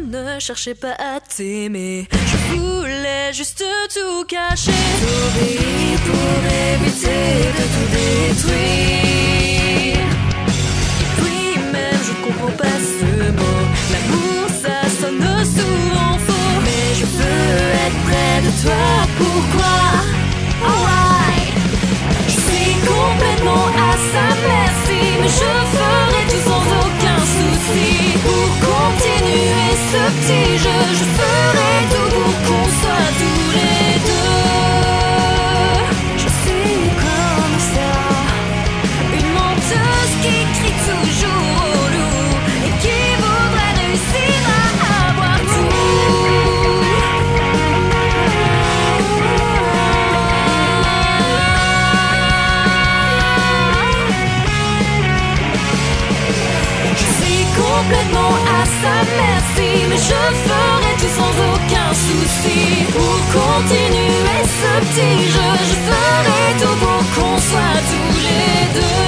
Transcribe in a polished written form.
ne cherchais pas à t'aimer, je voulais juste tout cacher. T'obéir pour éviter de tout détruire. Oui, même je ne comprends pas ce mot. L'amour, ça sonne souvent faux. Mais je veux être près de toi, pourquoi? Oh why? Je suis complètement à sa merci, mais je ferai tout sans aucun souci. Pour continuer ce petit jeu, je ferai tout pour qu'on soit tous les deux. Je suis comme ça, une menteuse qui crie toujours au loup et qui voudrait réussir à avoir tout. Je suis complètement à sa merci, mais je ferai tout sans aucun souci. Pour continuer ce petit jeu, je ferai tout pour qu'on soit tous les deux.